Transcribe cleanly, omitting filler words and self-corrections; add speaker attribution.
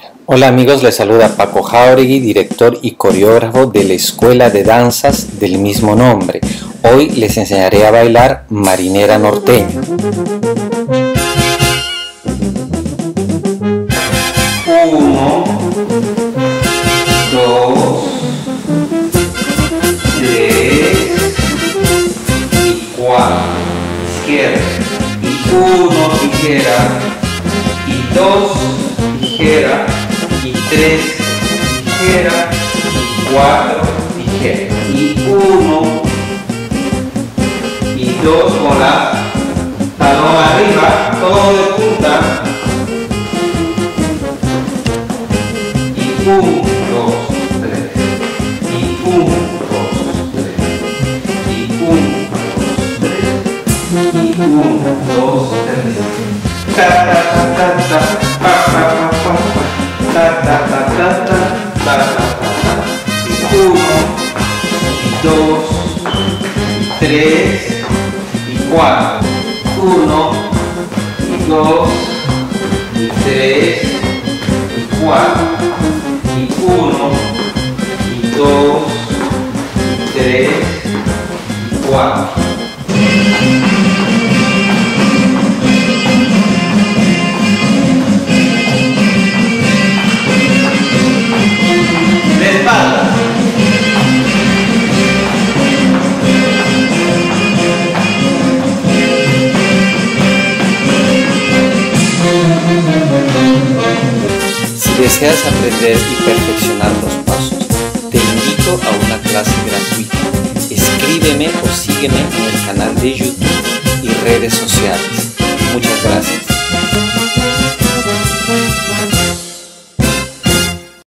Speaker 1: Hola amigos, les saluda Paco Jauregui, director y coreógrafo de la Escuela de Danzas del mismo nombre. Hoy les enseñaré a bailar Marinera Norteña.
Speaker 2: 1, 2, 3 y 4. Izquierda. Y 1 tijera. Y 2 tijera. Y 3 tijera. Y 4 tijera. Y 1 y 2 con la talón arriba, todo de punta. Y 1, 2, 3. Y 1, 2, 3. Y 1, 2, 3. Y 1, 2, 3. Ta ta ta ta ta, pa pa pa pa pa, ta ta ta ta ta, ta ta ta ta. Y 1, y 2, y 3, y 4. 1, y 2, y 3, y 4. Y 1, y 2, y 3, y 4. De espalda.
Speaker 1: Si deseas aprender y perfeccionar los pasos, te invito a una clase gratuita. Escríbeme o sígueme en el canal de YouTube y redes sociales. Muchas gracias.